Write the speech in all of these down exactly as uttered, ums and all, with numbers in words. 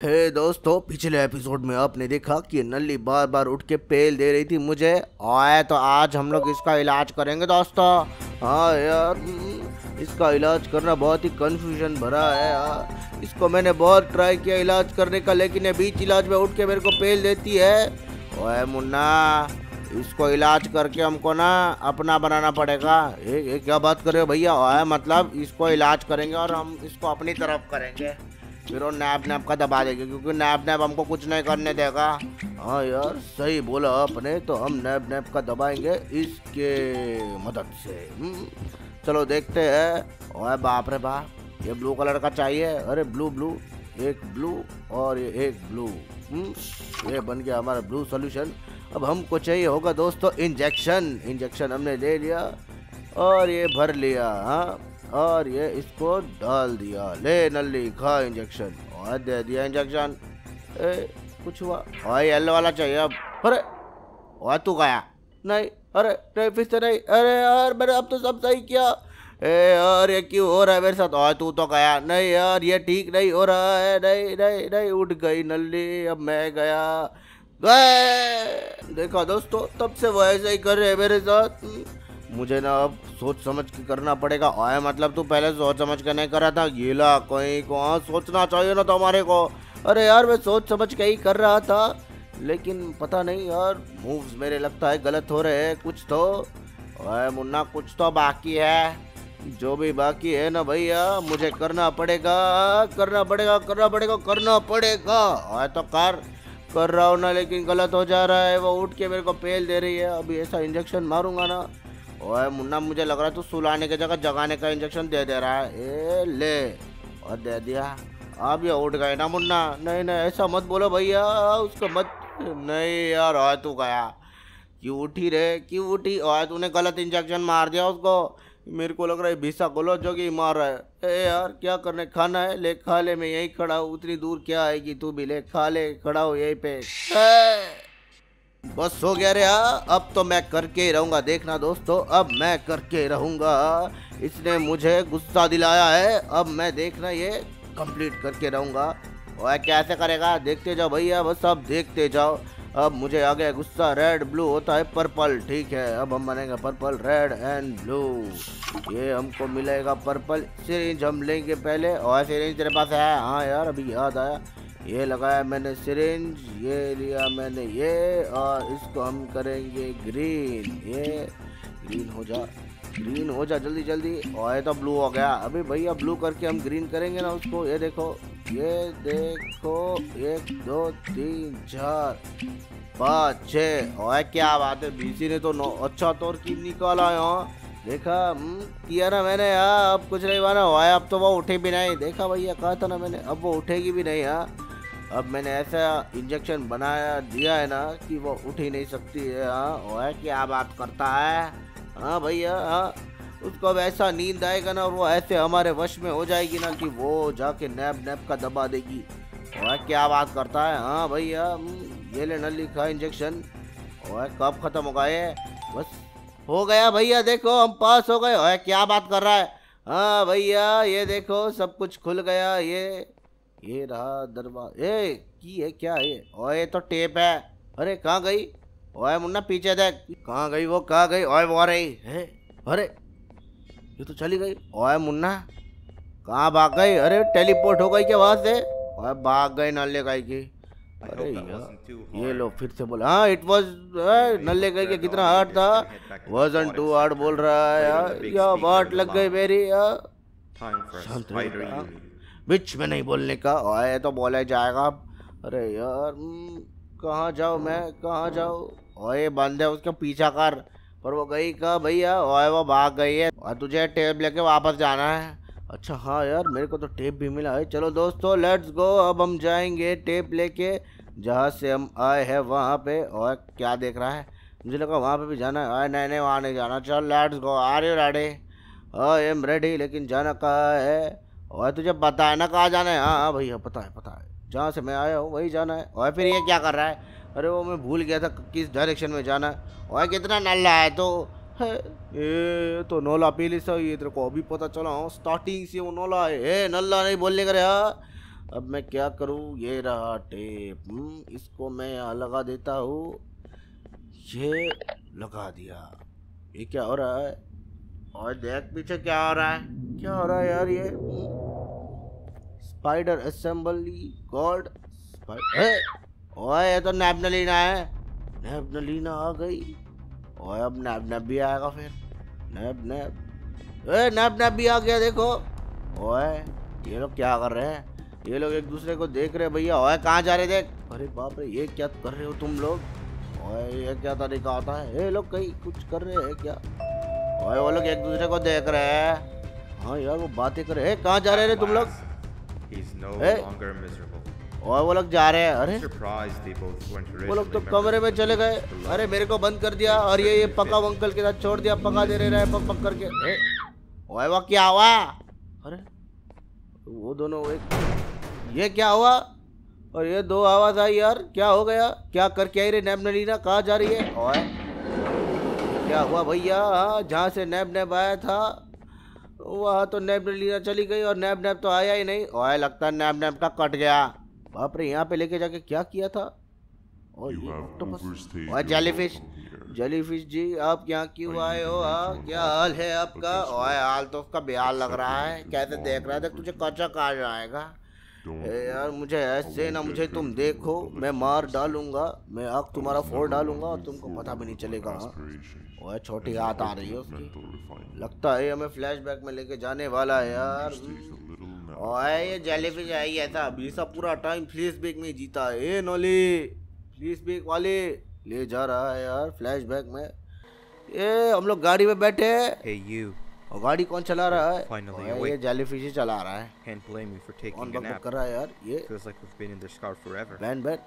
हे दोस्तों, पिछले एपिसोड में आपने देखा कि नल्ली बार बार उठ के पेल दे रही थी मुझे। आए तो आज हम लोग इसका इलाज करेंगे दोस्तों। हाँ यार, इसका इलाज करना बहुत ही कंफ्यूजन भरा है यार। इसको मैंने बहुत ट्राई किया इलाज करने का, लेकिन ये बीच इलाज में उठ के मेरे को पेल देती है। ओए मुन्ना, इसको इलाज करके हमको ना अपना बनाना पड़ेगा। ये, ये क्या बात कर रहे हो भैया? ओए मतलब इसको इलाज करेंगे और हम इसको अपनी तरफ करेंगे, फिर वो नैप नैप का दबा देंगे, क्योंकि नैप नैप हमको कुछ नहीं करने देगा। हाँ यार, सही बोला आपने। तो हम नैप नैप का दबाएंगे इसके मदद से। चलो देखते हैं। ओए बाप रे बाप, ये ब्लू कलर का चाहिए। अरे ब्लू ब्लू, एक ब्लू और ये एक ब्लू। ये बन गया हमारा ब्लू सोल्यूशन। अब हमको चाहिए होगा दोस्तों इंजेक्शन। इंजेक्शन हमने ले लिया और ये भर लिया। हाँ, और ये इसको डाल दिया। ले नल्ली, खा इंजेक्शन। और दे दिया इंजेक्शन। ए, कुछ हुआ? और येलो वाला चाहिए अब। अरे और तू गया? नहीं, अरे नहीं, फिर से नहीं। अरे यार, मैंने अब तो सब सही किया। ए यार, ये क्यों हो रहा है मेरे साथ? और तू तो गया। नहीं यार, ये ठीक नहीं हो रहा है। नहीं नहीं नहीं, उठ गई नल्ली, अब मैं गया। गए। देखा दोस्तों, तब से वो ऐसा ही कर रहे हैं मेरे साथ। मुझे ना अब सोच समझ के करना पड़ेगा। आए मतलब तू पहले सोच समझ के नहीं कर रहा था? गीला कहीं को, हाँ सोचना चाहिए ना तुम्हारे को। अरे यार, मैं सोच समझ के ही कर रहा था, लेकिन पता नहीं यार, मूव्स मेरे लगता है गलत हो रहे हैं कुछ तो। आए मुन्ना, कुछ तो बाकी है। जो भी बाकी है ना भैया, मुझे करना पड़ेगा, करना पड़ेगा, करना पड़ेगा, करना पड़ेगा। आए तो कर कर रहा हूँ ना, लेकिन गलत हो जा रहा है। वो उठ के मेरे को पेल दे रही है। अभी ऐसा इंजेक्शन मारूंगा ना। ओए मुन्ना, मुझे लग रहा है तू सुलाने की जगह जगाने का इंजेक्शन दे दे रहा है। ए ले, और दे दिया। अब ये उठ गए ना मुन्ना। नहीं नहीं, ऐसा मत बोलो भैया, उसको मत। नहीं यार, और तू गया क्यों? उठी रे, क्यों उठी? और तूने गलत इंजेक्शन मार दिया उसको। मेरे को लग रहा है भीसा कोलो जो कि मार रहा है। ए यार, क्या करने? खाना है? ले खा ले, मैं यहीं खड़ा हूँ। उतनी दूर क्या आएगी? तू भी ले खा ले, खड़ा हो यहीं पे। बस हो गया रे। हाँ, अब तो मैं करके ही रहूंगा। देखना दोस्तों, अब मैं करके रहूंगा। इसने मुझे गुस्सा दिलाया है, अब मैं देखना ये कंप्लीट करके रहूंगा। और कैसे करेगा? देखते जाओ भैया, बस अब देखते जाओ। अब मुझे आ गया गुस्सा। रेड ब्लू होता है पर्पल, ठीक है। अब हम बनेंगे पर्पल, रेड एंड ब्लू। ये हमको मिलेगा पर्पल। सिरिंज हम लेंगे पहले। और सिरिंज तेरे पास है? हाँ यार, अभी याद आया। ये लगाया मैंने सिरिंज, ये लिया मैंने ये, और इसको हम करेंगे ग्रीन। ये ग्रीन हो जा, ग्रीन हो जा जल्दी जल्दी। और ये तो ब्लू हो गया। अभी भैया ब्लू करके हम ग्रीन करेंगे ना उसको। ये देखो, ये देखो, एक दो तीन चार पाँच छः। और क्या बात है, बीसी ने तो नौ अच्छा तौर की निकाला यहाँ। देखा किया ना मैंने यार। अब कुछ नहीं बना हुआ है। अब तो वो उठे भी नहीं। देखा भैया, कहा था ना मैंने, अब वो उठेगी भी नहीं। हाँ, अब मैंने ऐसा इंजेक्शन बनाया दिया है ना कि वो उठ ही नहीं सकती है। हाँ, और क्या बात करता है? हाँ भैया, हाँ, उसको अब ऐसा नींद आएगा ना, और वो ऐसे हमारे वश में हो जाएगी ना कि वो जाके नैप नैप का दबा देगी। और क्या बात करता है? हाँ भैया, ये ले नल्ली, खा इंजेक्शन। और कब खत्म होगा ये? बस हो गया भैया, देखो हम पास हो गए। और क्या बात कर रहा है? हाँ भैया, ये देखो सब कुछ खुल गया। ये ये रहा दरवाजा। ए की है क्या है? ओए तो टेप है। अरे कहाँ गई? ओए मुन्ना, पीछे देख। कहाँ गई वो? कहाँ गई? ओए वो आ रही है। अरे ये तो चली गई। ओए मुन्ना, कहाँ भाग गई? अरे टेलीपोर्ट हो गई क्या वहां से? ओए भाग गई नल्ले गाय की। अरे यार, ये लो फिर से बोला। हाँ, इट वाज नल्ले गाय के कितना हार्ड था। वजन टू हार्ड बोल रहा है यार। या बात लग गई मेरी यार। शांत रहो, बीच में नहीं बोलने का। ओए तो बोला जाएगा। अरे यार, कहाँ जाऊँ मैं, कहाँ जाऊँ? ओए बंदे, उसका पीछा कर। पर वो गई कहाँ भैया? ओए वो भाग गई है, और तुझे टेप लेके वापस जाना है। अच्छा हाँ यार, मेरे को तो टेप भी मिला है। चलो दोस्तों, लेट्स गो। अब हम जाएंगे टेप लेके जहाँ से हम आए हैं वहाँ पे। और क्या देख रहा है? मुझे लगा वहाँ पे भी जाना है। आए नहीं नहीं, वहाँ नहीं जाना। चल let's go. Are you ready? I am ready, लेकिन जाना कहाँ है? और तुझे पता है ना कहाँ जाना है? हाँ हाँ भैया, पता है पता है, जहाँ से मैं आया हूँ वही जाना है। और फिर ये क्या कर रहा है? अरे वो मैं भूल गया था किस डायरेक्शन में जाना है। और कितना नल्ला है तो है। ये तो नोला पीली सा, ये तेरे को अभी पता चला? स्टार्टिंग से वो नोला है। ए नल्ला नहीं बोलने का रे। अब मैं क्या करूं? ये रहा टेप। हम्म, इसको मैं यहाँ लगा देता हूँ। ये लगा दिया। ये क्या हो रहा है? और देख पीछे क्या हो रहा है? क्या हो रहा है यार? ये स्पाइडर असेंबली गॉड। ओए ये तो नैबनलीना है। नैबनलीना आ गई। ओए अब नैब नैब भी आएगा फिर। नैब नैब ए नैब नैब भी आ गया देखो। ओए ये लोग क्या कर रहे हैं? ये लोग एक दूसरे को देख रहे हैं भैया। ओए कहाँ जा रहे देख? अरे बाप रे ये क्या कर रहे हो तुम लोग? ओए ये क्या तरीका होता है? ये लोग कहीं कुछ कर रहे हैं क्या? ओए वो लोग एक दूसरे को देख रहे हैं। हाँ यार वो बातें कर रहे हैं। कहाँ जा रहे हैं तुम लोग? और वो लोग जा रहे हैं। अरे वो लोग तो कमरे में चले गए। अरे मेरे को बंद कर दिया और ये ये पका अंकल के साथ छोड़ दिया। पका दे रहे हैं पक पक करके। ओए वो क्या हुआ? अरे वो दोनों एक ये क्या हुआ? और ये दो आवाज आई यार। क्या हो गया? क्या करके आई रे नैबनलीना? कहाँ जा रही है? ओए क्या हुआ भैया? जहाँ से नैब नैब आया था वहाँ तो नैबनलीना चली गई और नैब नैब तो आया ही नहीं। ओए लगता है नैब नैब का कट गया। बाप रे यहाँ पे लेके जाके क्या किया था? और ये ऑक्टोपस और जेलीफिश। जेलीफिश जी आप यहाँ क्यों आए हो? हाँ क्या हाल है आपका? ओए हाल तो उसका बेहाल लग रहा है। कैसे देख रहा है? देख तुझे कच्चा कहा जाएगा। ए यार मुझे ऐसे ना मुझे तुम देखो मैं मार डालूंगा। मैं आग तुम्हारा फोड़ डालूंगा और तुमको पता भी नहीं चलेगा। ओए छोटी हाथ आ रही है उसकी। लगता है हमें फ्लैशबैक में लेके जाने वाला है यार। ओए ये जेलीफिश है ही ऐसा। अभी सब पूरा टाइम फ्लैशबैक में जीता है। ए नोली फ्लैशबैक वाले ले जा रहा है यार फ्लैशबैक में। ये हम लोग गाड़ी में बैठे हैं। Hey you. और गाड़ी कौन चला रहा है? Finally ये जेलीफिश ही चला रहा है। Can't blame you for taking कौन a बकबक nap. कर रहा है यार? ये Feels like we've been in this car forever. Ban ban.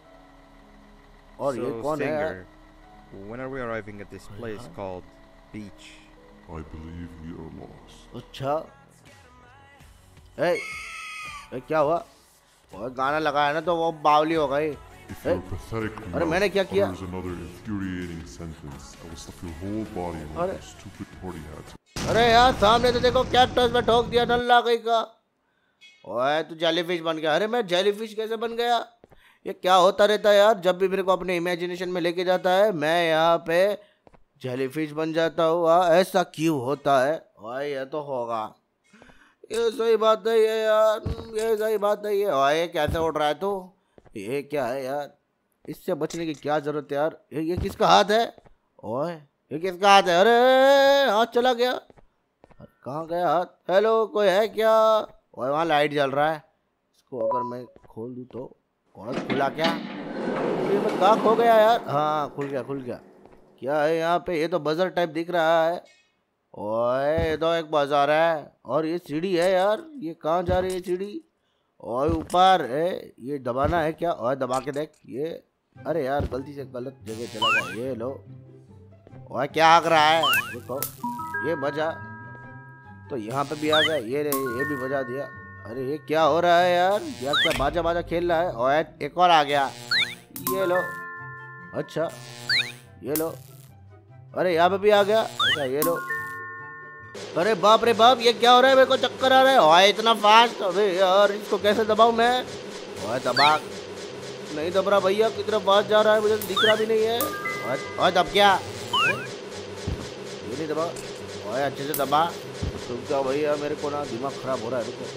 और ये So कौन है यार? Stinger, when are we arriving at this place called Beach? I believe we are lost. अच्छा ए, ए क्या हुआ? और गाना लगाया ना तो वो बावली हो गई। If you're pathetic अरे मैंने क्या किया? utters another infuriating sentence, I will stuff your whole body in अरे your stupid party hat. अरे यार सामने तो देखो कैक्टस में ठोक दिया नल्ला गई का। ओए तू जेलीफिश बन गया। अरे मैं जेलीफिश कैसे बन गया? ये क्या होता रहता है यार? जब भी मेरे को अपने इमेजिनेशन में लेके जाता है मैं यहाँ पे जेलीफिश बन जाता हूँ। ऐसा क्यों होता है? ओए ये तो होगा। ये सही बात नहीं है यार। ये सही बात नहीं है। ओए कैसे उड़ रहा है तू? ये क्या है यार? इससे बचने की क्या जरूरत है यार? ये, ये किसका हाथ है? ओए ये किसका हाथ है? अरे हाथ चला गया। कहाँ गया हाथ? हेलो कोई है क्या? ओए वहाँ लाइट जल रहा है। इसको अगर मैं खोल दूँ तो और खुला क्या? ये मैं कहाँ खो गया यार? हाँ खुल गया खुल गया। क्या है यहाँ पे? ये तो बाजार टाइप दिख रहा है। ओए ये तो एक बाजार है और ये सीढ़ी है यार। ये कहाँ जा रही है सीढ़ी? और ऊपर है ये दबाना है क्या? और दबा के देख ये। अरे यार गलती से गलत जगह चला गया। ये लो। और क्या आग रहा है? देखो ये बजा तो यहाँ पे भी आ गया। ये ये भी बजा दिया। अरे ये क्या हो रहा है यार? यार क्या बाजा बाजा खेल रहा है? और एक और आ गया। ये लो। अच्छा ये लो। अरे यहाँ पे भी आ गया। अच्छा ये लो। अरे बाप रे बाप ये क्या हो रहा है? मेरे को चक्कर आ रहा है। ओए इतना फास्ट। अरे यार इसको कैसे दबाऊं मैं? ओए दबा नहीं दब रहा भैया। कितना फास्ट जा रहा है मुझे दिख रहा भी नहीं है। ओए दब गया। ये नहीं दबा। ओए अच्छे से दबा। रुक जाओ भैया मेरे को ना दिमाग खराब हो रहा है। रुको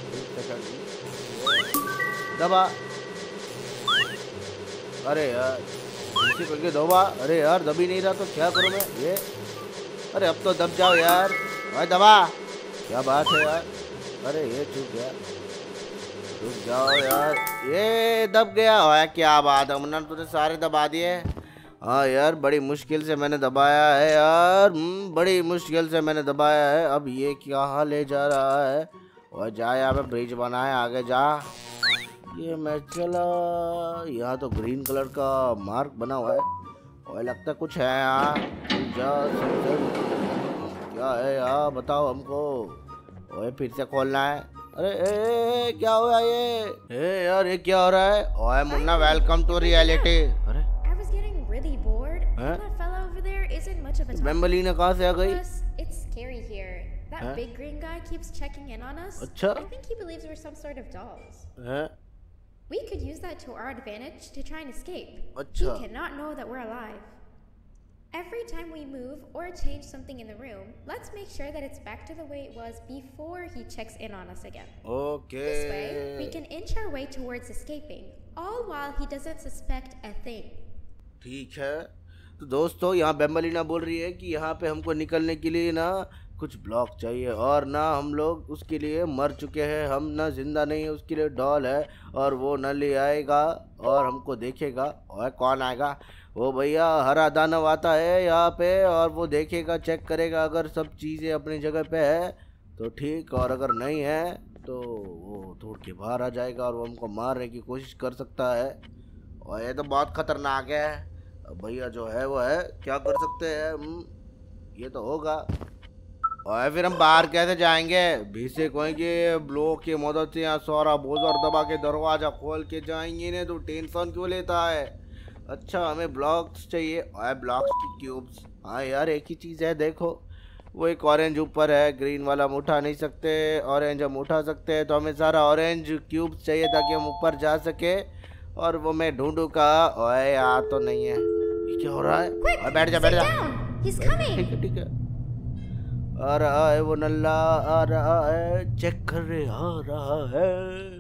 दबा। अरे यार इसी करके दबा। अरे यार दबी नहीं रहा तो क्या करूँ मैं? ये अरे अब तो दब जाओ यार। ओए दबा। क्या बात है यार? अरे ये चूक गया। रुक जाओ यार। ये दब गया। ओए क्या बात है? मुन्ना तूने सारे दबा दिए। हाँ यार बड़ी मुश्किल से मैंने दबाया है यार। बड़ी मुश्किल से मैंने दबाया है। अब ये क्या ले जा रहा है? और जा यहाँ पे ब्रिज बना है आगे जा। ये मैं चला। यहाँ तो ग्रीन कलर का मार्क बना हुआ है। और लगता कुछ है यहाँ। जा क्या है यार बताओ हमको। ओए फिर से खोलना है। अरे ए, ए, ए, क्या हुआ ये? ए यार ये क्या हो रहा है? ओए मुन्ना वेलकम टू रियलिटी। अरे Really bored? Huh? That fella over there isn't much of a talker. बेम्बलीना कहाँ से आ गई? Plus, it's scary here. That Huh? big green guy keeps checking in on us. Acha. I think he believes we're some sort of dolls. हैं? We could use that to our advantage to try and escape. Acha. He cannot know that we're alive. Every time we move or change something in the room, let's make sure that it's back to the way it was before he checks in on us again. Okay This way, we can inch our way towards escaping, all while he doesn't suspect a thing. ठीक है। तो दोस्तों यहाँ बेम्बलिना बोल रही है कि यहाँ पे हमको निकलने के लिए ना कुछ ब्लॉक चाहिए और ना हम लोग उसके लिए मर चुके हैं, हम ना जिंदा नहीं है, उसके लिए डॉल है और वो न ले आएगा और हमको देखेगा। और कौन आएगा? वो भैया हरा दानव आता है यहाँ पे और वो देखेगा, चेक करेगा, अगर सब चीज़ें अपनी जगह पे है तो ठीक, और अगर नहीं है तो वो तोड़ के बाहर आ जाएगा और वो हमको मारने की कोशिश कर सकता है। और ये तो बहुत खतरनाक है। अब भैया जो है वो है, क्या कर सकते हैं हम? ये तो होगा। और फिर हम बाहर कैसे जाएंगे? भीसे कहेंगे ब्लॉक की मदद से यहाँ सारा बोझर दबा के दरवाजा खोल के जाएंगे, ने तो टेंशन क्यों लेता है? अच्छा हमें ब्लॉक्स चाहिए और ब्लॉक्स की क्यूब्स। हाँ यार एक ही चीज़ है, देखो वो एक ऑरेंज ऊपर है, ग्रीन वाला हम उठा नहीं सकते, ऑरेंज हम उठा सकते हैं, तो हमें सारा ऑरेंज क्यूब्स चाहिए ताकि हम ऊपर जा सके। और वो मैं ढूंढू का, ओए यहाँ तो नहीं है। ये क्या हो रहा है? Quick, और बैठ जा बैठ sit जा। down. He's ठीक coming. है ठीक है। आ रहा है वो नल्ला, आ रहा है, चेक कर रहे, आ रहा है।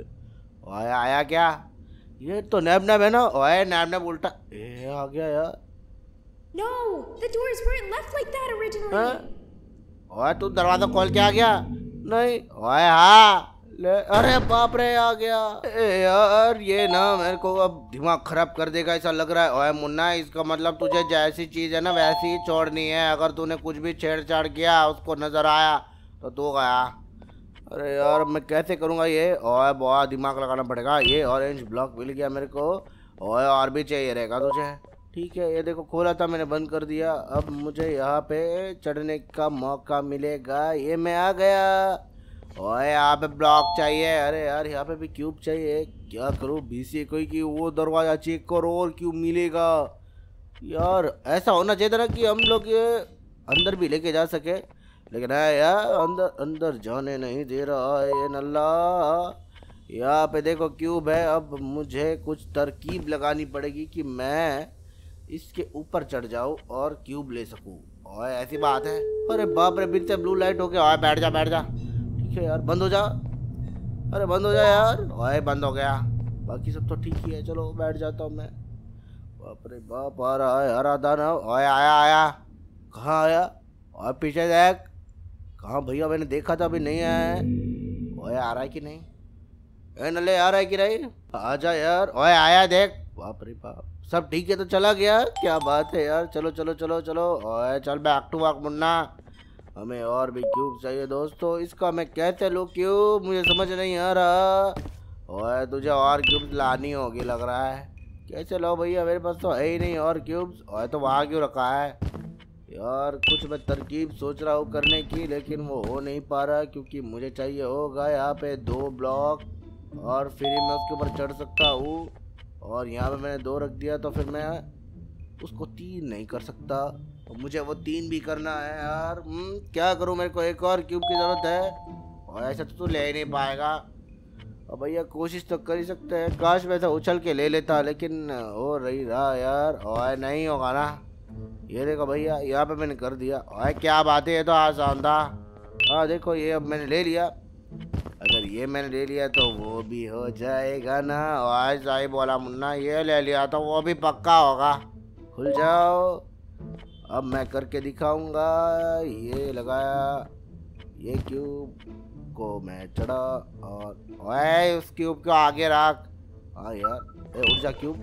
ओए आया क्या? ये तो नैब नैब है ना? ओए नैब नैब उल्टा ए आ गया यार। No, the doors weren't left like that originally. हाँ? ओए तू दरवाजा खोल के आ गया? नहीं। ओए हाँ ले, अरे बाप रे आ गया। ए यार ये ना मेरे को अब दिमाग खराब कर देगा ऐसा लग रहा है। ओए मुन्ना, इसका मतलब तुझे जैसी चीज़ है ना वैसी ही छोड़नी है। अगर तूने कुछ भी छेड़छाड़ किया, उसको नजर आया तो तू गया। अरे यार मैं कैसे करूँगा ये? ओए बहुत दिमाग लगाना पड़ेगा। ये ऑरेंज ब्लॉक मिल गया मेरे को। ओए और भी चाहिए रहेगा तुझे? ठीक है, ये देखो खोला था मैंने, बंद कर दिया। अब मुझे यहाँ पे चढ़ने का मौका मिलेगा। ये मैं आ गया। ओए यहाँ पे ब्लॉक चाहिए। अरे यार यहाँ पे भी क्यूब चाहिए। क्या करूँ? बीसी कोई कि वो दरवाजा चेक करो और क्यूब मिलेगा। यार ऐसा होना चाहिए था ना कि हम लोग ये अंदर भी लेके जा सके, लेकिन है यार अंदर अंदर जाने नहीं दे रहा है ये नल्ला। यहाँ पे देखो क्यूब है। अब मुझे कुछ तरकीब लगानी पड़ेगी कि मैं इसके ऊपर चढ़ जाऊँ और क्यूब ले सकूँ। और ऐसी बात है। अरे बाप रे, फिर से ब्लू लाइट हो गया। और बैठ जा बैठ जा। ठीक है यार, बंद हो जा। अरे बंद हो जा यार। ओए बंद हो गया। बाकी सब तो ठीक ही है। चलो बैठ जाता हूँ मैं। बाप रे बाप, आ रहा है हरा दाना। ओए आया आया। कहाँ आया? और पीछे देख। कहाँ भैया? मैंने देखा था अभी नहीं आया है। ओए आ रहा है कि नहीं? ए नल्ले आ रहा है कि नहीं? आ जा यार। ओए आया देख। बाप रे बाप, सब ठीक है तो चला गया। क्या बात है यार। चलो चलो चलो चलो। ओए चल बैक टू बैक मुन्ना। हमें और भी क्यूब चाहिए दोस्तों। इसका मैं कैसे लूँ क्यूब? मुझे समझ नहीं आ रहा। ओए तुझे और क्यूब्स लानी होगी लग रहा है। कैसे लो भैया? मेरे पास तो है ही नहीं और क्यूब्स। ओए तो वहाँ क्यों रखा है यार? कुछ मैं तरकीब सोच रहा हूँ करने की, लेकिन वो हो नहीं पा रहा क्योंकि मुझे चाहिए होगा यहाँ पे दो ब्लॉक और फिर ही मैं उसके ऊपर चढ़ सकता हूँ। और यहाँ पे मैंने दो रख दिया तो फिर मैं उसको तीन नहीं कर सकता। तो मुझे वो तीन भी करना है यार। हम्म, क्या करूँ? मेरे को एक और क्यूब की ज़रूरत है और ऐसा तो तू ले ही नहीं पाएगा। अब भैया कोशिश तो कर ही सकते हैं। काश वैसा उछल के ले लेता, लेकिन हो रही रहा यार। और नहीं होगा ना। ये देखो भैया, यहाँ पे मैंने कर दिया। और क्या बात है, ये तो आसान था। हाँ देखो ये अब मैंने ले लिया। अगर ये मैंने ले लिया तो वो भी हो जाएगा ना। और सही बोला मुन्ना, ये ले लिया तो वो भी पक्का होगा। खुल जाओ। अब मैं करके दिखाऊंगा। ये लगाया, ये क्यूब को मैं चढ़ा और ओए उस क्यूब को आगे रख। हाँ यार, ए उठ जा क्यूब।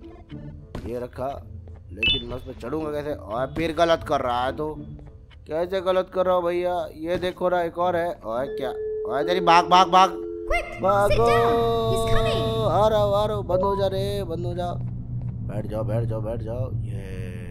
हम्म, ये रखा, लेकिन मैं उस पर चढ़ूंगा कैसे? और फिर गलत कर रहा है तो। कैसे गलत कर रहा हो भैया? ये देखो रहा एक और है। और क्या? और तेरी भाग भाग भाग भागो। आ रहा हूँ आ रहा हूँ। बंद हो जा रे, बंद हो जा। बैठ जाओ बैठ जाओ बैठ जाओ। ये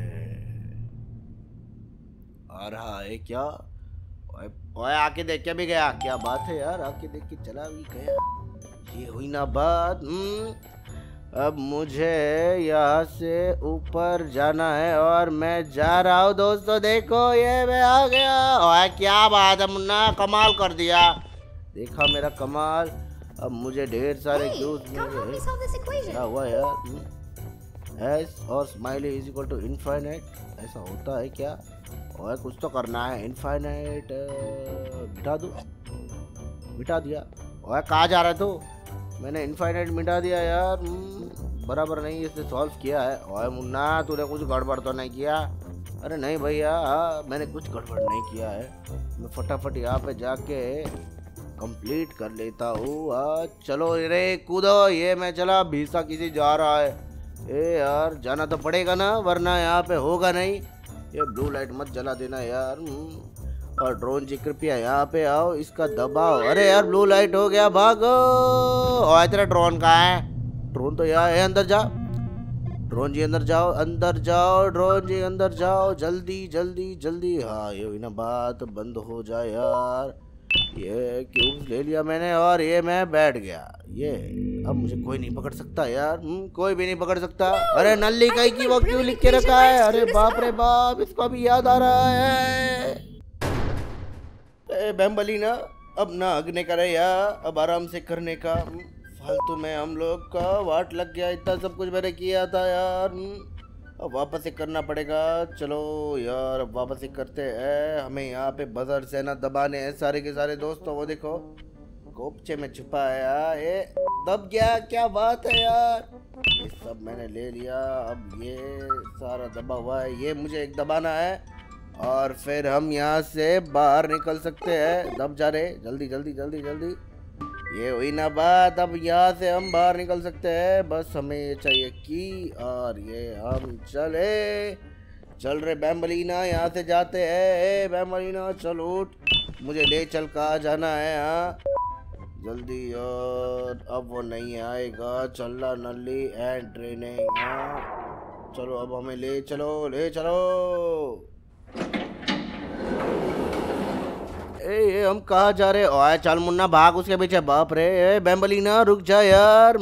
आ रहा है क्या? ओए ओए आके देख के भी गया। क्या बात है यार, आके देख के चला भी गया। ये हुई ना बात। हम्म, अब मुझे यहाँ से ऊपर जाना है और मैं जा रहा हूँ दोस्तों। देखो ये मैं आ गया। ओए क्या बात है मुन्ना, कमाल कर दिया। देखा मेरा कमाल। अब मुझे ढेर सारे Hey, क्यूज come help me solve this equation. क्या हुआ यार? एस और smiley is equal to infinite, ऐसा होता है क्या? और कुछ तो करना है। इनफाइनाइट मिटा दूँ? मिटा दिया। और कहाँ जा रहा है तू? मैंने इनफाइनाइट मिटा दिया यार। बराबर नहीं इसने सॉल्व किया है। और मुन्ना तूने कुछ गड़बड़ तो नहीं किया? अरे नहीं भैया, मैंने कुछ गड़बड़ नहीं किया है। मैं फटाफट यहाँ पे जाके कंप्लीट कर लेता हूँ। चलो रे कूदो। ये मैं चला, भीसा किसी जा रहा है। ए यार जाना तो पड़ेगा ना, वरना यहाँ पे होगा नहीं। ये ब्लू लाइट मत जला देना यार। और ड्रोन जी कृपया यहाँ पे आओ, इसका दबाओ। अरे यार ब्लू लाइट हो गया, भागो। और तेरा ड्रोन कहाँ है? ड्रोन तो यहाँ है, अंदर जा। ड्रोन जी अंदर जाओ, अंदर जाओ। ड्रोन जी अंदर जाओ, जल्दी जल्दी जल्दी। हाँ ये हुई ना बात, बंद हो जाए यार। ये क्यूब ले लिया मैंने और ये मैं बैठ गया। ये अब मुझे कोई नहीं पकड़ सकता यार। हुँ, कोई भी नहीं पकड़ सकता। अरे नल्ली काई की वो क्यों लिख के रखा है? अरे बाप रे बाप, इसको भी याद आ रहा है। ए बैम्बलीना, अब ना अगने करे यार, अब आराम से करने का। फालतू में हम लोग का वाट लग गया। इतना सब कुछ मैंने किया था यार। अब वापस से करना पड़ेगा। चलो यार अब वापस से करते हैं। हमें यहाँ पे बजर सेना दबाने हैं सारे के सारे दोस्तों। वो देखो गोपचे में छुपा है यार। ये दब गया, क्या बात है यार। ये सब मैंने ले लिया। अब ये सारा दबा हुआ है, ये मुझे एक दबाना है और फिर हम यहाँ से बाहर निकल सकते हैं। दब जा रहे, जल्दी जल्दी जल्दी जल्दी। ये हुई ना बात, अब यहाँ से हम बाहर निकल सकते हैं। बस हमें ये चाहिए की और ये हम चले चल रहे बैम्बलीना, यहाँ से जाते हैं। ए बैम्बलीना चल उठ, मुझे ले चल, कहाँ जाना है? हाँ जल्दी यार, अब वो नहीं आएगा। चलना नल्ली एंड ट्रेनिंग। हाँ चलो अब हमें ले चलो, ले चलो। ए ये हम कहाँ जा रहे? ओए चल मुन्ना भाग उसके पीछे। बाप रे, ए बैम्बलीना रुक जा यार।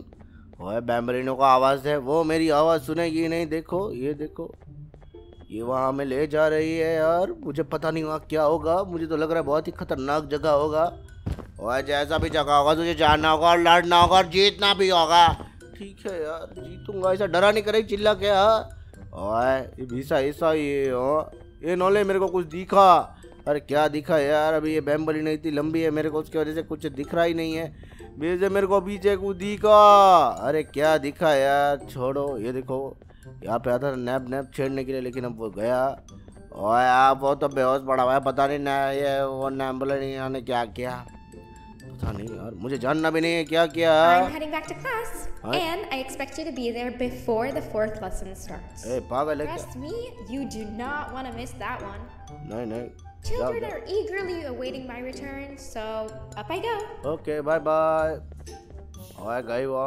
ओए बैम्बलीनो का आवाज़ है, वो मेरी आवाज़ सुनेगी नहीं। देखो ये देखो, ये वहाँ हमें ले जा रही है यार। मुझे पता नहीं वहाँ क्या होगा, मुझे तो लग रहा है बहुत ही खतरनाक जगह होगा। ओए जैसा भी जगह होगा तुझे जानना होगा, लड़ना होगा, जीतना भी होगा। ठीक है यार जीतूंगा, ऐसा डरा नहीं करे, चिल्ला क्या। ओए ये भीसा ऐसा ये हो ये नौले मेरे को कुछ दिखा। अरे क्या दिखा यार? अभी ये बैम्बलीना इतनी लंबी है, मेरे को उसकी वजह से कुछ दिख रहा ही नहीं है। वैसे मेरे को पीछे कुछ दिखा। अरे क्या दिखा यार? छोड़ो, ये देखो यहाँ पे आता था नैप नैप छेड़ने के लिए, लेकिन अब वो गया। और यार वो तो बेहोश पड़ा हुआ है, पता नहीं ना ये वो बैम्बलीना ने क्या किया, पता नहीं यार। मुझे जानना भी नहीं है क्या किया। I'm heading back to class, and I expect you to be there before the fourth lesson starts. ए पागल है क्या? Trust me, you do not want to miss that one. नहीं नहीं। Children are eagerly awaiting my return, so up I go. Okay bye bye. और गई वो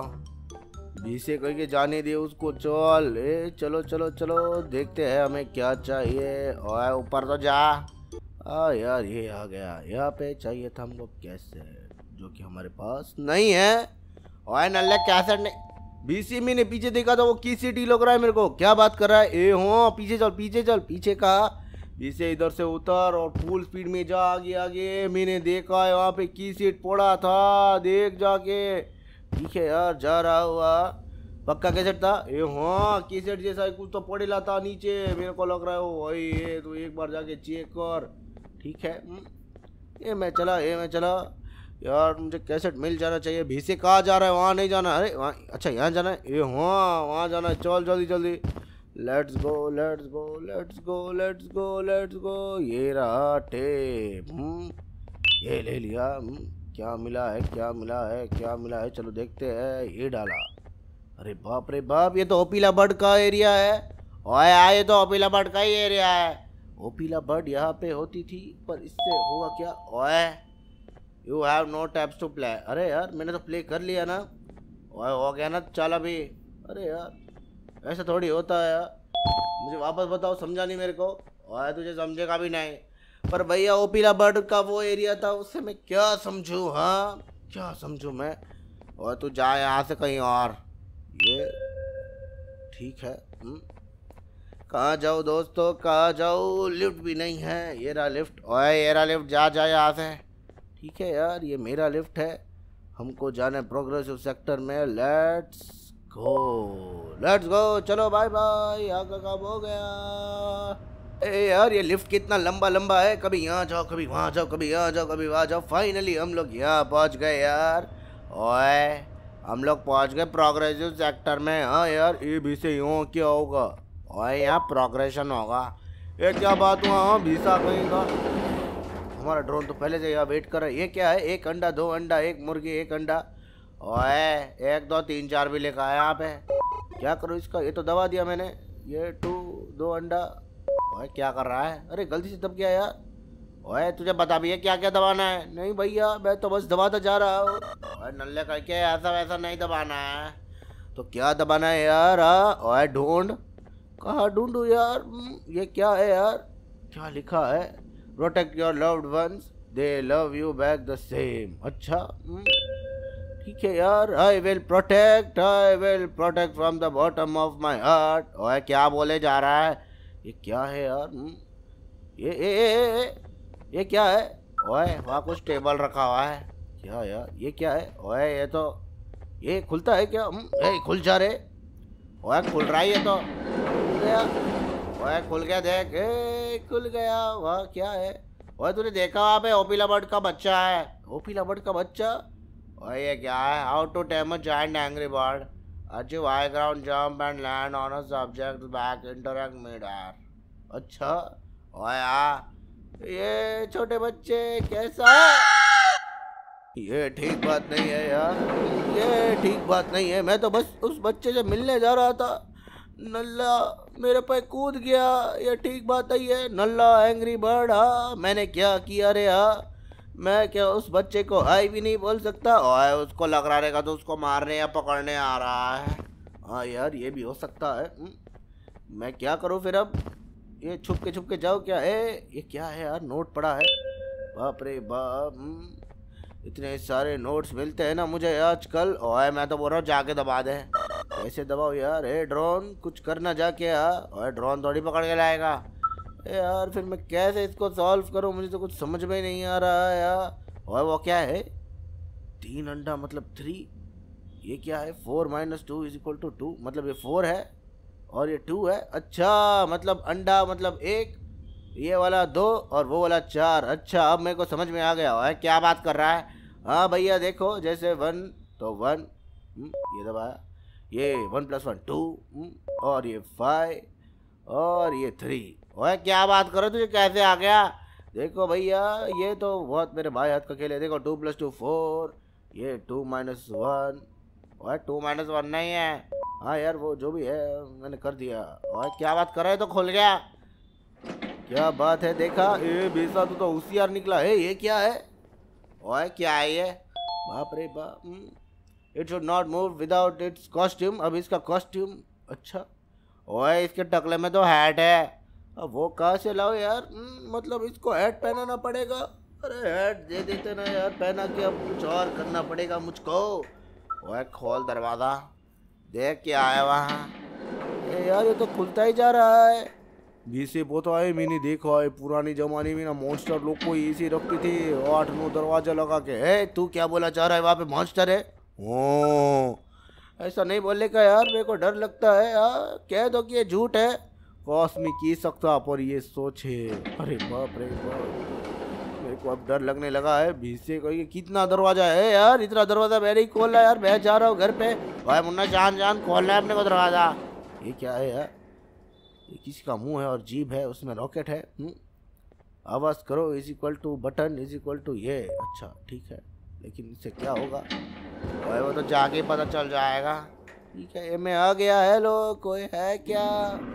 बीसे कोई के जाने दिए उसको। चल ए चलो चलो चलो, देखते हैं हमें क्या चाहिए। और ऊपर तो जा। आ यार ये आ गया, यहाँ पे चाहिए था हमको कैसेट, जो कि हमारे पास नहीं है। और नल्ले कैसेट नहीं। बीसी में ने पीछे देखा था, वो की सीटी लग रहा है मेरे को। क्या बात कर रहा है? ए हो पीछे चल, पीछे चल। पीछे कहा? इसे इधर से उतर और फुल स्पीड में जा आगे आगे। मैंने देखा है वहाँ पे की सीट पड़ा था, देख जाके। ठीक है यार जा रहा हुआ। पक्का कैसेट था? ए हाँ की सेट जैसा कुछ तो पड़ेला था नीचे, मेरे को लग रहा है वो वही है। तो एक बार जाके चेक कर। ठीक है ये मैं चला, ये मैं चला यार। मुझे कैसेट मिल जाना चाहिए। भीसे कहाँ जा रहा है? वहाँ नहीं जाना। अरे वहाँ, अच्छा यहाँ जाना है। ए हाँ वहाँ जाना है। चल जल्दी जल्दी, let's go let's go let's go let's go let's go. ये रहा टेप। ये ले लिया। क्या मिला है, क्या मिला है, क्या मिला है? चलो देखते हैं। ये डाला। अरे बाप रे बाप, ये तो ओपीला बर्ड का एरिया है। ओए आए तो ओपीला बर्ड का ही एरिया है। ओपीला बर्ड यहाँ पे होती थी, पर इससे होगा क्या? ओए you have no taps to play. अरे यार मैंने तो प्ले कर लिया ना। ओए हो गया ना, चल अभी। अरे यार ऐसा थोड़ी होता है यार, मुझे वापस बताओ, समझा नहीं मेरे को। ओए तुझे समझेगा भी नहीं। पर भैया ओपीला बर्ड का वो एरिया था, उससे मैं क्या समझूँ? हाँ क्या समझूँ मैं? और तू जा यहाँ से कहीं और। ये ठीक है। हम्म, कहाँ जाओ दोस्तों, कहाँ जाओ? लिफ्ट भी नहीं है। ये रहा लिफ्ट। ओए ये रहा लिफ्ट, जा जा यहाँ से। ठीक है यार, ये मेरा लिफ्ट है। हमको जाना है प्रोग्रेसिव सेक्टर में। लेट्स गो, लेट्स गो, चलो बाय बाय। यहाँ का काम हो गया। ए यार, ये लिफ्ट कितना लंबा लंबा है। कभी यहाँ जाओ, कभी वहाँ जाओ, कभी यहाँ जाओ, कभी वहाँ जाओ। फाइनली हम लोग यहाँ पहुँच गए यार। ओए हम लोग पहुँच गए प्रोग्रेसिव सेक्टर में। हाँ यार, ए बी से यूँ क्या होगा? ओए यहाँ प्रोग्रेशन होगा। ये क्या बात हुआ? हाँ भीसा कहीं का। हमारा ड्रोन तो पहले से यहाँ वेट कर रहा है। ये क्या है? एक अंडा, दो अंडा, एक मुर्गी, एक अंडा। ओए एक दो तीन चार भी लिखा है यहाँ पे। क्या करूँ इसका? ये तो दबा दिया मैंने। ये टू, दो अंडा। ओए क्या कर रहा है? अरे गलती से दब गया यार। ओए तुझे बता भी है क्या क्या दबाना है? नहीं भैया, मैं तो बस दबाता जा रहा हूँ। ओए नल्ले करके ऐसा वैसा नहीं दबाना है। तो क्या दबाना है यार? हाँ ओए ढूंढ, कहाँ ढूंढूं यार? ये क्या है यार? क्या लिखा है? Protect your loved ones, they love you back the same. अच्छा ठीक है यार। I will protect, I will protect from the bottom of my heart. ओए क्या बोले जा रहा है? ये क्या है यार? ये ए, ए, ए, ए, ये क्या है? ओए वहाँ कुछ टेबल रखा हुआ है। क्या यार ये क्या है? ओए ये तो ये खुलता है क्या? ए खुल जा रे। ओए खुल रहा है ये तो। खुल गया। ओए खुल गया, देख। ए खुल गया। वाह क्या है? ओए तूने देखा वहाँ पे ओपीला बर्ड का बच्चा है। ओपीला बर्ड का बच्चा? ओए ये क्या है? How to tame a giant angry bird, achieve high ground jump and land on a subject back interact mid air. अच्छा ओए आ ये छोटे बच्चे कैसा? ये ठीक बात नहीं है यार, ये ठीक बात नहीं है। मैं तो बस उस बच्चे से मिलने जा रहा था, नल्ला मेरे पे कूद गया। ये ठीक बात नहीं है। नल्ला एंग्री बर्ड। हाँ मैंने क्या किया रे? हाँ मैं क्या उस बच्चे को हाई भी नहीं बोल सकता? और उसको लग रहा रहेगा तो उसको मारने या पकड़ने आ रहा है। हाँ यार ये भी हो सकता है। मैं क्या करूँ फिर अब? ये छुप के छुप के जाओ क्या है? ये क्या है यार? नोट पड़ा है। बाप रे बाप, इतने सारे नोट्स मिलते हैं ना मुझे आजकल। ओए मैं तो बोल रहा हूँ जाके दबा दे। ऐसे दबाओ यार। ए ड्रोन कुछ करना जाके। यार और ड्रोन थोड़ी पकड़ के लाएगा। ए यार फिर मैं कैसे इसको सॉल्व करूँ? मुझे तो कुछ समझ में ही नहीं आ रहा है यार। और वो क्या है? तीन अंडा मतलब थ्री। ये क्या है? Four minus two is equal to two. मतलब ये फोर है और ये टू है। अच्छा मतलब अंडा मतलब एक, ये वाला दो और वो वाला चार। अच्छा अब मेरे को समझ में आ गया है क्या बात कर रहा है। हाँ भैया देखो, जैसे वन तो वन, ये दबाया, ये वन प्लस वन टू, और ये फाइव और ये थ्री। ओए क्या बात करो, तुझे कैसे आ गया? देखो भैया ये तो बहुत मेरे भाई हाथ का खेल है। देखो टू प्लस टू फोर, ये टू माइनस वन। ओए टू माइनस वन नहीं है। हाँ यार वो जो भी है मैंने कर दिया। ओए क्या बात कर रहे? तो खुल गया। क्या बात है? देखा ए बेसा तू तो होशियार निकला है। ये क्या है? ओए क्या है ये? बाप रे बाप। It should not move without its costume. अब इसका कॉस्ट्यूम। अच्छा ओए इसके टकले में तो हैट है। अब वो कहाँ से लाओ यार? मतलब इसको हैट पहनाना पड़ेगा। अरे हैट दे देते ना यार, पहना के अब कुछ और करना पड़ेगा मुझको। ओए खोल दरवाज़ा, देख क्या आया वहाँ। यार ये तो खुलता ही जा रहा है। बीसे वो तो आए मैंने देखा है पुरानी जमाने में ना, मॉन्स्टर लोग को इसी रखती थी आठ नौ दरवाजा लगा के। है तू क्या बोला चाह रहा है? वहाँ पे मॉन्स्टर है? ओ ऐसा नहीं बोलने का यार, मेरे को डर लगता है यार। कह दो कि ये झूठ है। कॉस्मिक की सकता पर ये सोचे। अरे बाप रे बाप, मेरे को अब डर लगने लगा है। भीसे को ये कितना दरवाजा है यार? इतना दरवाजा मैंने ही खोला यार। मैं जा रहा हूँ घर पे। भाई मुन्ना जान जान खोलना है अपने को दरवाजा। ये क्या है यार? ये किसी का मुंह है और जीभ है, उसमें रॉकेट है। आवाज़ करो is equal to button is equal to ये। अच्छा ठीक है, लेकिन इससे क्या होगा? भाई वो तो जाके पता चल जाएगा। ठीक है ये मैं आ गया। हेलो कोई है क्या?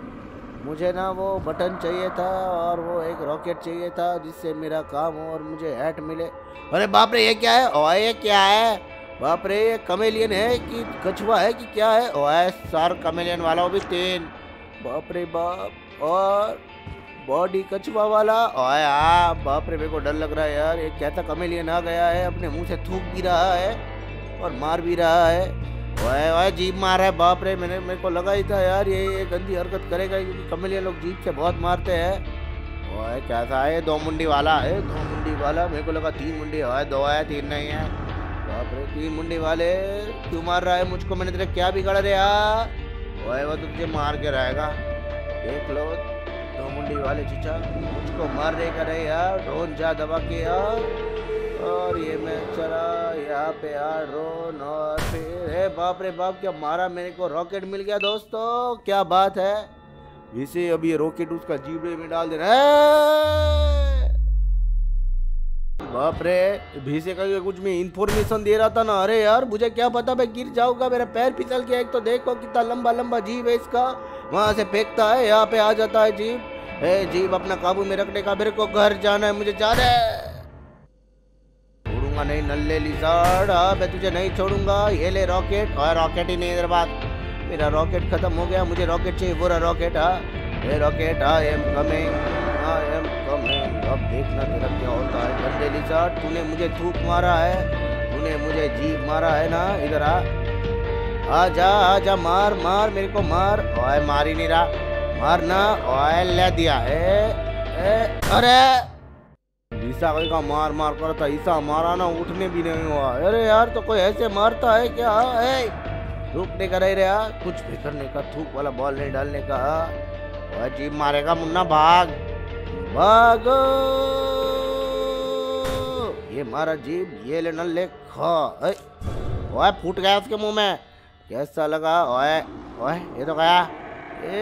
मुझे ना वो बटन चाहिए था और वो एक रॉकेट चाहिए था जिससे मेरा काम हो और मुझे हैट मिले। अरे बाप रे ये क्या है? ओए ये क्या है? बाप रे ये कमेलियन है कि कछुआ है कि क्या है? ओए सर कमेलियन वाला वो भी तीन। बाप रे बाप, और बॉडी कछुआ वाला। ओए हाँ बाप रे मेरे को डर लग रहा है यार। ये कैसा कमेलियन आ गया है, अपने मुंह से थूक भी रहा है और मार भी रहा है। ओए ओए जीप मार रहा है, बाप रे, मैंने मेरे को लगा ही था यार ये ये गंदी हरकत करेगा, क्योंकि कमेलियन लोग जीप से बहुत मारते हैं। ओए कैसा है, दो मुंडी वाला है, दो मुंडी वाला, मेरे को लगा तीन मुंडी है, दो है तीन नहीं है। बाप रे, तीन मुंडी वाले क्यों मार रहा है मुझको, मैंने तेरा क्या बिगाड़ा रे यार। ओए वो तो तुझे मार के रहेगा, देख लो। दो मुंडी वाले चीचा मुझको मार रहे का रे यार, ड्रोन जा दबा के यार। और ये मैं चला यहाँ पे यार ड्रोन, और फिर हे बाप रे बाप, क्या मारा, मेरे को रॉकेट मिल गया दोस्तों, क्या बात है। इसे अभी ये रॉकेट उसका जीबड़े में डाल देना है। बाप रे, भीसे का कुछ में इंफॉर्मेशन दे रहा था ना, अरे यार मुझे क्या पता मैं गिर जाऊंगा, मेरा पैर फिसल गया। एक तो देखो कितना लंबा लंबा जीप है इसका, वहां से फेंकता है यहाँ पे आ जाता है जीप। ए जीप अपना काबू में रखने का, मेरे को घर जाना है, मुझे जाना है। छोड़ूंगा नहीं नल्ले लिजार्ड, मैं तुझे नहीं छोड़ूंगा। ये ले रॉकेट, और रॉकेट ही नहीं इधर बात, मेरा रॉकेट खत्म हो गया, मुझे रॉकेट चाहिए, पूरा रॉकेट। हाँ ये rocket, I am coming, I am coming. अब देखना तेरा क्या होता है गंदे लिजार्ड, तूने मुझे थूक मारा है, तूने मुझे जीप मारा है ना, इधर आ, आजा आजा, मार मार मेरे को मार। ओए मार ही नहीं रहा, मारना। ओए ले दिया है, ए, अरे ईसा का मार मार करता, ईसा मारा ना, उठने भी नहीं हुआ। अरे यार तो कोई ऐसे मारता है क्या, ए, रुकने का नहीं रहा, कुछ भी करने का, थूक वाला बॉल नहीं डालने का। ओए जीप मारेगा मुन्ना, भाग भागो। ये मारा जीप, ये ले नल्ले खा। ओए फूट गया उसके मुंह में, कैसा लगा। ओए ओए ये तो गया, ए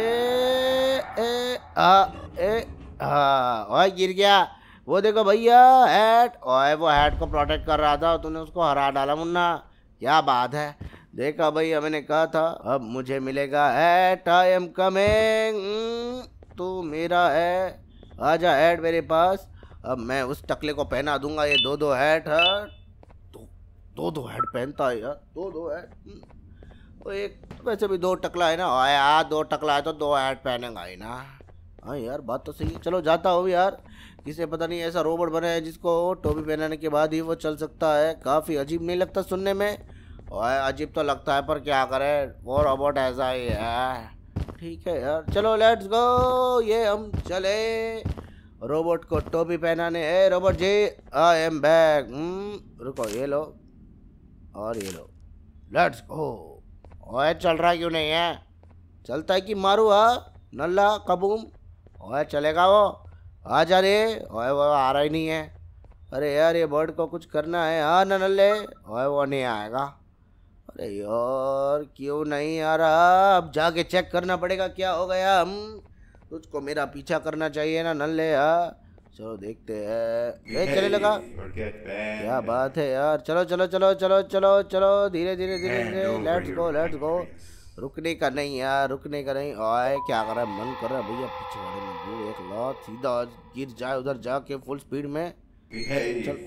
ए आ ए आ, ओए गिर गया। वो देखो भैया हैट, ओए वो हैट को प्रोटेक्ट कर रहा था, तूने उसको हरा डाला मुन्ना, क्या बात है। देखा भैया, मैंने कहा था अब मुझे मिलेगा हैट, आई एम कमिंग, तू मेरा है, आजा हैट मेरे पास। अब मैं उस टकले को पहना दूंगा ये दो दो हैट है, दो दो दो हैट पहनता है यार, दो दो हैट। तो एक वैसे भी दो टकला है ना, यार दो टकला है तो दो हैट पहनेगा ही ना। हाँ यार बात तो सही है, चलो जाता हूँ यार। किसे पता नहीं ऐसा रोबोट बना है जिसको टोपी पहनाने के बाद ही वो चल सकता है, काफ़ी अजीब नहीं लगता सुनने में। और अजीब तो लगता है पर क्या करें, वो रोबोट ऐसा ही है। ठीक है यार, चलो लेट्स गो, ये हम चले रोबोट को टोपी पहनाने। ए robot ji, I am back. रुको, ये लो और ये लो, लेट्स गो। ओए चल रहा क्यों नहीं है, चलता है कि मारू। हा नल्ला कबूम, ओए चलेगा वो, आ जा रे। ओए वो आ रहा ही नहीं है, अरे यार ये बर्ड को कुछ करना है। हाँ न नल्ले, ओए वो नहीं आएगा। अरे यार क्यों नहीं आ रहा, अब जाके चेक करना पड़ेगा क्या हो गया। हम तुझको मेरा पीछा करना चाहिए ना नल्ले। हाँ चलो देखते हैं, ये चले लगा, क्या बात है यार। चलो चलो चलो चलो चलो चलो, धीरे धीरे धीरे धीरे, लेट्स गो लेट्स गो। रुकने का नहीं यार, रुकने का नहीं। ओए क्या कर रहा है, मन कर रहा है भैया पीछे वाले में एक लात सीधा गिर जाए उधर जाके फुल स्पीड में। चल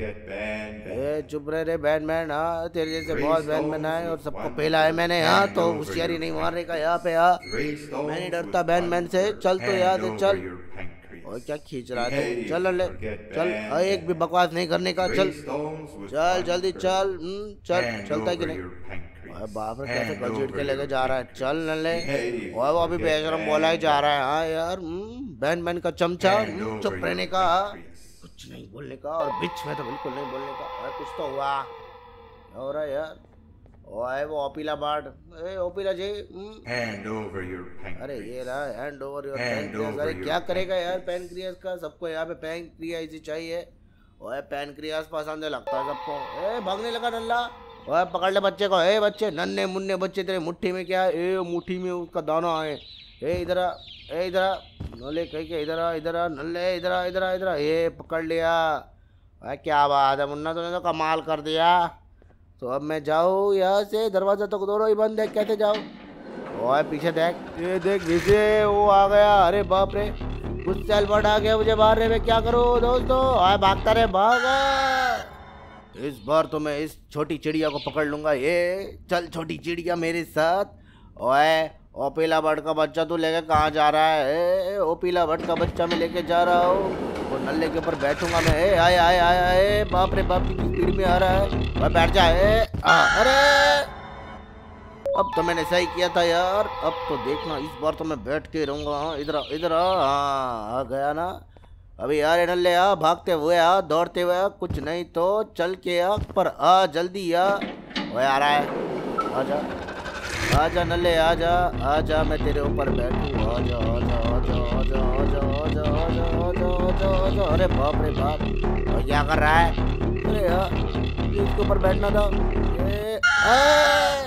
ए चुप रहे रे बैटमैन। हाँ तेरे जैसे बहुत बैटमैन आए और सबको पहला है मैंने। यहाँ तो होशियारी नहीं मारने का यहाँ पे। हाँ मैं नहीं डरता बैटमैन से, चल तो यहाँ से चल। और क्या खींच रहा है तू, चल ले चल, एक भी बकवास नहीं करने का, चल चल जल्दी चल। चल चलता है कि नहीं, बाप रे कैसे गलजीट के लेके जा रहा है, चल नल्ले। और वो अभी बेशरम बोला ही जा रहा है। हाँ यार बैटमैन का चमचा, चुप रहने का, कुछ नहीं बोलने का, और बीच में तो बिल्कुल नहीं बोलने का। और कुछ तो हुआ, क्या हो रहा है यार। ओए वो ओपीला बार्ड, ए Opila ji, hand over your अरे ये रहा हैंड ओवर योर पैनक्रियास। अरे क्या करेगा यार पैनक्रियास का, सबको यहाँ पे पैनक्रियास ही चाहिए। ओए पैनक्रियास पसंद है लगता है सबको। ए भागने लगा नल्ला, ओए पकड़ ले बच्चे को। ए बच्चे नन्हे मुन्ने बच्चे, तेरे मुट्ठी में क्या है, ए मुट्ठी में उसका दाना है। ए इधर आ, ए इधर आ नल्ले, कहीं के इधर आ, इधर आ नल्ले, इधर आ इधर आ इधर आ। ये पकड़ लिया। अरे क्या बात है मुन्ना, तूने तो कमाल कर दिया। तो अब मैं जाऊँ यहाँ से, दरवाज़ा तो दोनों ही बंद है, कैसे जाऊँ। ओए पीछे देख, ये देख पीछे वो आ गया। अरे बाप रे कुछ सेल बर्ड आ गया मुझे मारने में, क्या करूँ दोस्तों। ओए भागता रे भागा, इस बार तो मैं इस छोटी चिड़िया को पकड़ लूँगा। ये चल छोटी चिड़िया मेरे साथ। ओए ओपीला बर्ड का बच्चा तू लेके कहाँ जा रहा है। ओपीला बर्ड का बच्चा मैं लेके जा रहा हूँ, वो नल्ले के ऊपर बैठूंगा मैं। ए आए आए आए आए, बाप रे बाप की स्पीड में आ रहा है। और बैठ जा। ए आ, अरे अब तो मैंने सही किया था यार। अब तो देखना इस बार तो मैं बैठ के रहूंगा। हाँ इधर इधर आ, हाँ आ गया ना। अभी यार ये नल्ले आ, भागते हुए आ, दौड़ते हुए आ, कुछ नहीं तो चल के आ, पर आ जल्दी आ। वो आ रहा है, आजा आजा नल्ले आजा आजा, मैं तेरे ऊपर बैठूं। आजा आजा आजा आजा आजा आजा आजा आजा आजा आजा। अरे बाप रे बाप, और क्या कर रहा है? अरे यार इसके ऊपर बैठना था। ए, ए!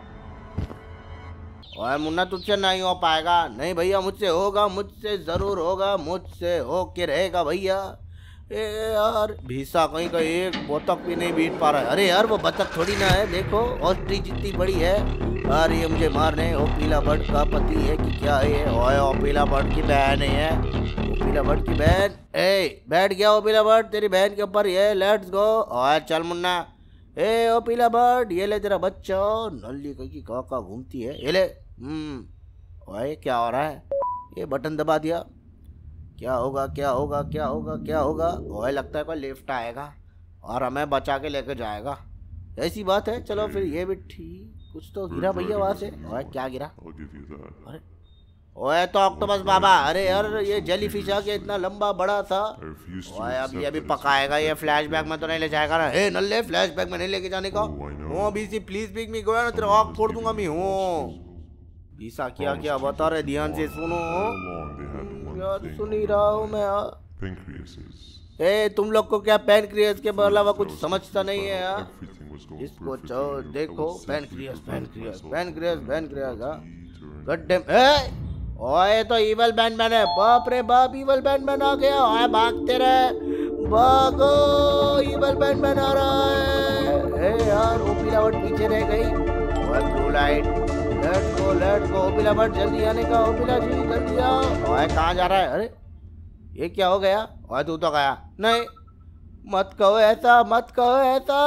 ओए मुन्ना तुझसे नहीं हो पाएगा। नहीं भैया मुझसे होगा, मुझसे जरूर होगा, मुझसे हो के रहेगा भैया। ए यार भीसा कहीं का एक बतख भी नहीं बीट पा रहा है। अरे यार वो बतख थोड़ी ना है, देखो ऑस्ट्रिच जितनी बड़ी है। अरे ये मुझे मारने ओ पीला बर्ड का पति है कि क्या है? ओए ओ पीला बर्ड की बहन है, ओ पीला बर्ड की बहन। ए बैठ गया ओ पीला बर्ड तेरी बहन के ऊपर। ये लेट्स गो। ओए चल मुन्ना। ए ओ पीला बर्ड ये ले तेरा बच्चा। नल्ली कहीं की काका घूमती है, ये ले। हम्म ओए क्या हो रहा है? ये बटन दबा दिया, क्या होगा क्या होगा क्या होगा क्या होगा? ओए लगता है कोई लिफ्ट आएगा और हमें बचा के लेके जाएगा। ऐसी बात है, चलो फिर ये भी ठीक। कुछ तो गिरा भैया वहां से। ओए क्या गिरा? I'll give you that. अरे ओए तो ऑक्टोपस बाबा। अरे यार ये जेली फिश आ के इतना लंबा बड़ा था। I refuse to ओए अब ये accept भी that it's पकाएगा ये। फ्लैशबैक में तो नहीं ले जाएगा ना? ए नल्ले फ्लैशबैक में नहीं लेके जाने का। Oh, I know. ओ BC please pick me go ना, तेरा आँख फोड़ दूंगा मैं। हूँ बीसा क्या क्या बता रहे, ध्यान से सुनो। All along they had one यार thing सुन ही in रहा common. हूँ मैं यार। Pancreases. ए तुम लोग को क्या पैनक्रियास के अलावा कुछ समझता नहीं है यार? Everything was going इसको perfectly चो and I देखो was simply pancreas preventing pancreas myself pancreas from pancreas. हाँ turning गड्ढे ए ओए तो इवल बैंडमैन है। बाप रे बाप इवल बैंडमैन आ गया। ओए भागते रहे, भागो इवल बैंडमैन आ रहा है। ए यार वो पीला बट पीछे रह गई। ओए blue light, let's go let's go. पीला बट जल्दी आने का। ओ पीला जी जल्दी आओ। ओए कहाँ जा रहा है? अरे ये क्या हो गया? ओए तू तो गया नहीं, मत कहो ऐसा, मत कहो ऐसा।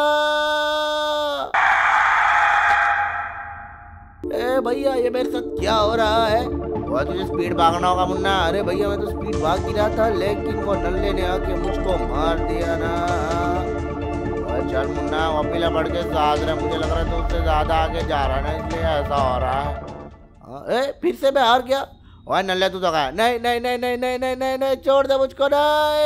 ए भैया ये मेरे साथ क्या हो रहा है? वो तुझे स्पीड भागना होगा मुन्ना। अरे भैया मैं तो स्पीड भाग ही रहा था, लेकिन वो नल्ले ने आके मुझको मार दिया ना। और चल मुन्ना वो पीला बढ़ के साथ रहा, मुझे लग रहा है तो उससे ज्यादा आगे जा रहा है ना, इसलिए ऐसा हो रहा है। हाँ, ए फिर से मैं हार गया। ओए नल्ले तू तो गया। नहीं नहीं नहीं नहीं नहीं नहीं नहीं नहीं छोड़ दे मुझको। नहीं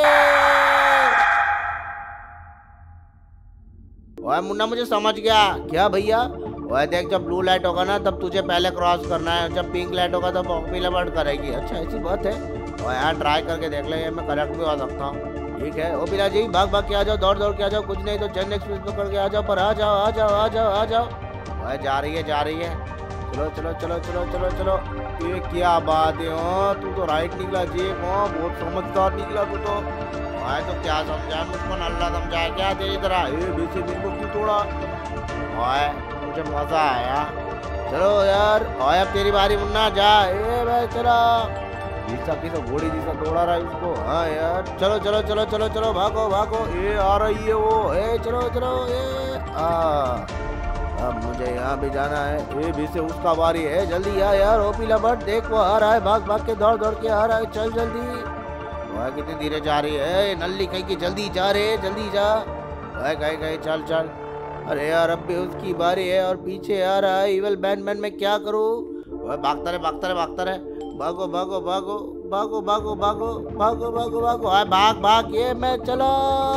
ओए मुन्ना मुझे समझ गया। क्या भैया? ओए देख जब ब्लू लाइट होगा ना तब तुझे पहले क्रॉस करना है, जब पिंक लाइट होगा तब पीला बर्ड करेगी। अच्छा ऐसी बात है। और यार ट्राई करके देख ले, मैं करेक्ट भी हो सकता हूँ। ठीक है ओ पीला जी भाग भाग के आ जाओ, दौड़ दौड़ के आ जाओ। कुछ नहीं तो चेन्नई एक्सप्रेस पकड़ के आ जाओ, पर आ जाओ आ जाओ आ जाओ आ जाओ। ओए जा रही है जा रही है। चलो चलो चलो चलो चलो चलो। ये क्या बात है? हो तू तो राइट निकला जी। हो बहुत समझदार निकला तू तो। ओए तो क्या समझा मुझको? नल्ला समझाया क्या तेरी तरह? ए बीसी बिल्कुल क्यों तोड़ा? ओए मुझे मजा आया। चलो यार ओए अब तेरी बारी मुन्ना, जा। ए भाई चला बीसा की तो घोड़ी जैसा दौड़ा रहा है इसको। हाँ यार चलो चलो चलो चलो चलो भागो भागो। ए आ रही है वो। ए चलो चलो। ए आ अब मुझे यहाँ भी जाना है। ए भी से उसका बारी है, जल्दी आ यार। ओ पीला बट देख वो आ रहा है, भाग भाग के दौड़ दौड़ के आ रहा है। चल जल्दी। वह कितनी धीरे जा रही है नल्ली कहीं की। जल्दी जा रे जल्दी जा। वह गए गए चल चल। अरे यार अब भी उसकी बारी है और पीछे आ रहा है इवल बैंडमैन। मैं क्या करूँ? वह भागता रहे भागता रहे भागता रहे। भागो भागो भागो भागो भागो भागो भागो भागो भागो। हाय भाग भाग। ये मैं चला।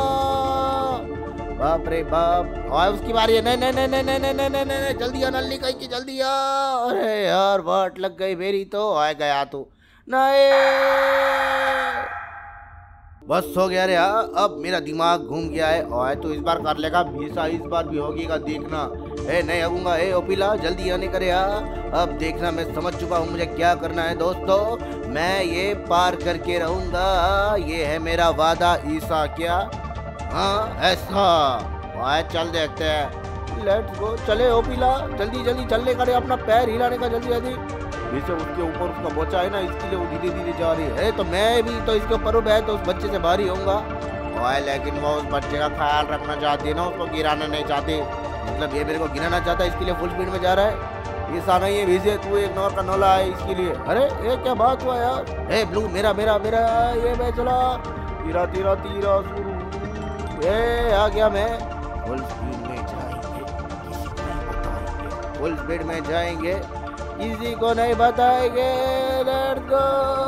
बाप रे बाप। और उसकी बारी है। नहीं नहीं नहीं नहीं नहीं नहीं नहीं नहीं जल्दी आ नल्ली कहीं की जल्दी आ। अरे यार वाट लग गई मेरी तो। आ गया तू। नहीं बस हो गया रे। हाँ अब मेरा दिमाग घूम गया है। और तो इस बार कर लेगा भीसा, इस बार भी होगीगा देखना। ए नहीं आऊंगा। ए ओपिला जल्दी आने करे। हाँ अब देखना मैं समझ चुका हूँ मुझे क्या करना है दोस्तों। मैं ये पार करके रहूंगा, ये है मेरा वादा। ईसा क्या? हाँ ऐसा। आए चल देखते हैं। Let's go. चले ओपिला जल्दी जल्दी चलने का, अपना पैर हिलाने का जल्दी जल्दी। वैसे उसके ऊपर उसका बच्चा है ना, इसके लिए वो धीरे धीरे जा रही है। तो मैं भी तो इसके ऊपर है तो उस बच्चे से भारी होऊंगा। और लेकिन वो उस बच्चे का ख्याल रखना चाहती है ना, उसको गिराना नहीं चाहती। मतलब ये मेरे को गिराना चाहता है, इसके लिए फुल स्पीड में जा रहा है। ये सारा ये भेजे तू एक नौर का नौला है इसके लिए। अरे ये क्या बात हुआ यार? ए ब्लू मेरा मेरा मेरा। ये मैं चला तीरा तीरा तीरा शुरू। ए आ गया मैं। फुल स्पीड में जाएंगे, किसी को नहीं बताएंगे। फुल स्पीड में जाएंगे, किसी को नहीं बताएंगे। Let's go.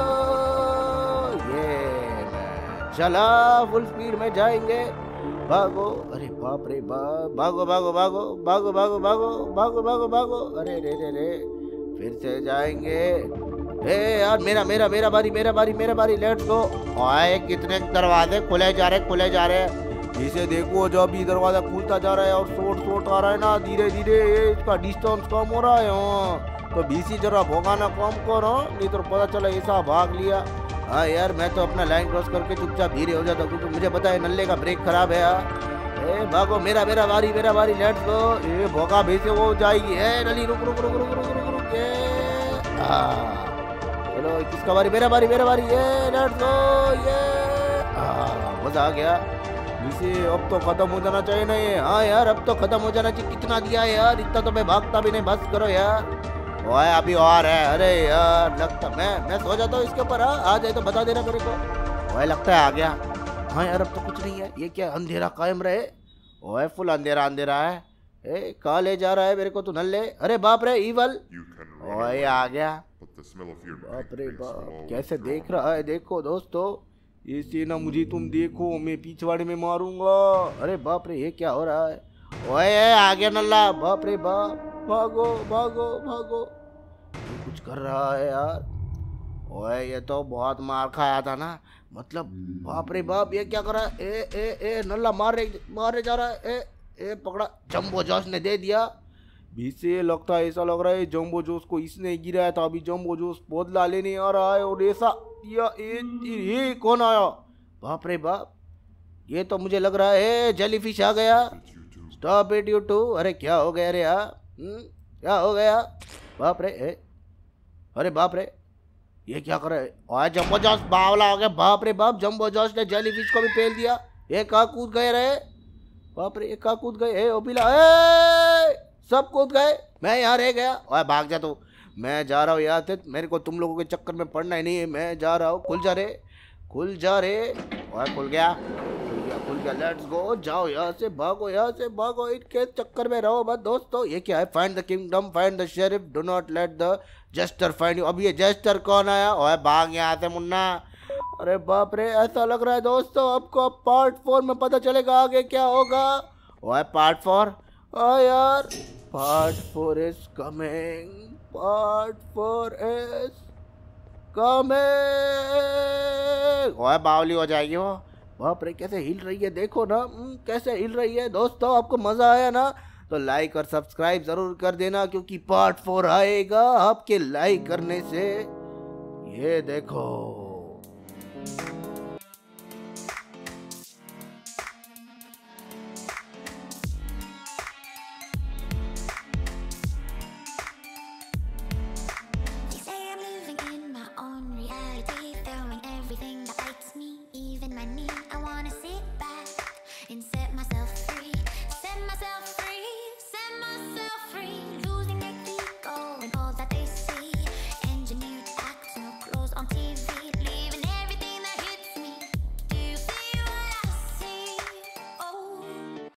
ये मैं चला, फुल स्पीड में जाएंगे। भागो, अरे बाप रे बाप, भागो भागो भागो भागो भागो भागो भागो भागो भागो। अरे रे रे रे, फिर से जाएंगे। ए यार, मेरा मेरा मेरा बारी मेरा बारी मेरा बारी। Let's go. ओए कितने दरवाजे खुले जा रहे खुले जा रहे। इसे देखो, जब भी दरवाजा खुलता जा रहा है और शॉट शॉट आ रहा है ना, धीरे धीरे इसका डिस्टेंस कम हो रहा है। हाँ तो बीसी जरा भोगाना कम करो, नहीं तो पता चला ऐसा भाग लिया। हाँ यार, मैं तो अपना लाइन क्रॉस करके चुपचाप धीरे हो जाता, क्योंकि मुझे पता है नल्ले का ब्रेक खराब है यार। ए भागो, मेरा मेरा बारी मेरा बारी। लेट्स गो। ए भोगा भैंसे वो जाएगी। ए नली रुक रुक रुक रुक रुक रुक रुक। ये हाँ चलो, किसका बारी? मेरा बारी मेरा बारी। ये लेट्स गो। ये हाँ, मजा आ गया। इसे अब तो खत्म हो जाना चाहिए ना ये। हाँ यार, अब तो खत्म हो जाना चाहिए। कितना दिया है यार, इतना तो मैं भागता भी नहीं। बस करो यार। ओए अभी और है। अरे यार, लगता मैं मैं सो जाता हूँ इसके ऊपर। हाँ आ जाए तो बता देना मेरे को। ओए लगता है आ गया। हाँ यार, अब तो कुछ नहीं है। ये क्या अंधेरा कायम रहे? ओए फुल अंधेरा अंधेरा है। ए कहाँ ले जा रहा है मेरे को तू नल्ले? अरे बाप रे, ईवल। You can run ओए away, आ गया। but the smell of your बाप रे breath will बाप, always कैसे draw देख me. रहा है। देखो दोस्तों, इसे ना मुझे तुम देखो, मैं पिछवाड़े में मारूंगा। अरे बाप रे, ये क्या हो रहा है? ओए आ गया नल्ला। बाप रे बाप, भागो भागो भागो। ये कुछ कर रहा है यार। ओए ये तो बहुत मार खाया था ना, मतलब बाप रे बाप, ये क्या कर रहा है? ए ए ए नल्ला मार रहे मारे जा रहा है। ए ए पकड़ा, जंबो जॉस ने दे दिया। बीसे लगता है, ऐसा लग रहा है जंबो जोश को इसने गिराया था। अभी जंबो जोश बदला लेने आ रहा है। और ऐसा या ये, ये कौन आया? बाप रे बाप, ये तो मुझे लग रहा है जेलीफिश आ गया। Stop it you too. अरे क्या हो गया रे यार? क्या हो गया? बाप रे। ए, अरे बाप रे, ये क्या कर रहा है? और जंबो जॉस बावला हो गया। बाप रे बाप, जंबो जॉस ने जेलीफिश को भी पेल दिया। ये कहाँ कूद गए रे? बाप रे, ये कहाँ कूद गए? ए ओपिला, ए सब कूद गए, मैं यहाँ रह गया। और भाग जा तू, मैं जा रहा हूँ यहाँ से। मेरे को तुम लोगों के चक्कर में पड़ना ही नहीं है। मैं जा रहा हूँ। खुल जा रे, खुल जा रे। और खुल गया खुल गया खुल गया। Let's go. जाओ यहाँ से, भागो यहाँ से भागो। इनके चक्कर में रहो मत दोस्तों। ये क्या है? Find the kingdom, find the sheriff, do not let the jester find you. अब ये जस्टर कौन आया? और भाग यहाँ से मुन्ना। अरे बाप रे, ऐसा लग रहा है दोस्तों आपको अब पार्ट फोर में पता चलेगा आगे क्या होगा। और पार्ट फोर, ओ यार, part four is coming, part four is coming. ओए बावली हो जाएगी वो। बाप रे, कैसे हिल रही है, देखो ना कैसे हिल रही है। दोस्तों आपको मजा आया ना, तो लाइक और सब्सक्राइब जरूर कर देना, क्योंकि पार्ट फोर आएगा आपके लाइक करने से। ये देखो। They say I'm living in my own reality, throwing everything that bites me, even my knees.